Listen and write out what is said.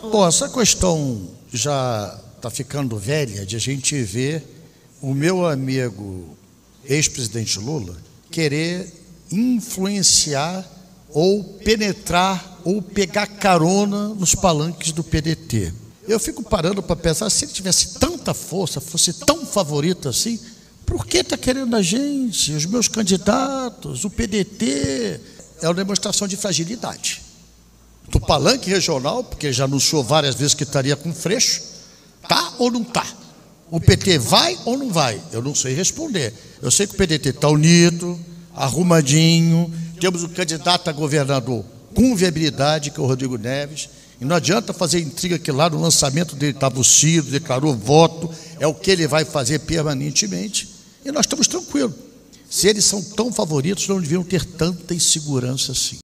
Bom, essa questão já está ficando velha de a gente ver o meu amigo ex-presidente Lula querer influenciar ou penetrar ou pegar carona nos palanques do PDT. Eu fico parando para pensar, se ele tivesse tanta força, fosse tão favorito assim, por que está querendo a gente, os meus candidatos, o PDT? É uma demonstração de fragilidade do palanque regional, porque já anunciou várias vezes que estaria com Freixo. Tá ou não tá? O PT vai ou não vai? Eu não sei responder. Eu sei que o PDT está unido, arrumadinho, temos um candidato a governador com viabilidade, que é o Rodrigo Neves, e não adianta fazer intriga que lá no lançamento dele estava o Ciro, declarou voto, é o que ele vai fazer permanentemente, e nós estamos tranquilos. Se eles são tão favoritos, não deviam ter tanta insegurança assim.